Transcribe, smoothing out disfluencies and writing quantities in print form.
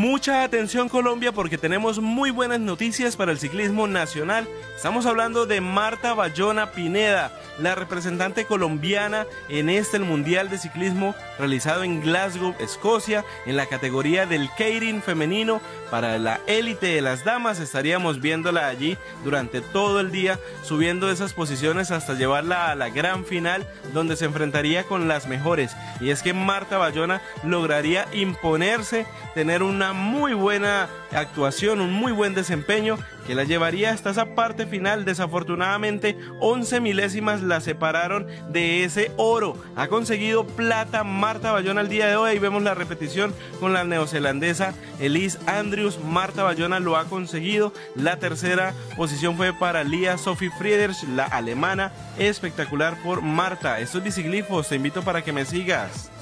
Mucha atención Colombia, porque tenemos muy buenas noticias para el ciclismo nacional. Estamos hablando de Marta Bayona Pineda, la representante colombiana en el Mundial de Ciclismo realizado en Glasgow, Escocia, en la categoría del Keirin femenino para la élite de las damas. Estaríamos viéndola allí durante todo el día, subiendo esas posiciones hasta llevarla a la gran final, donde se enfrentaría con las mejores. Y es que Marta Bayona lograría imponerse, tener una muy buena actuación, un muy buen desempeño que la llevaría hasta esa parte final. Desafortunadamente 11 milésimas la separaron de ese oro. Ha conseguido plata Marta Bayona el día de hoy. Ahí vemos la repetición con la neozelandesa Elise Andrews. Marta Bayona lo ha conseguido. La tercera posición fue para Lia Sophie Friedrich, la alemana. Espectacular por Marta. Esto es Biciglifos, te invito para que me sigas.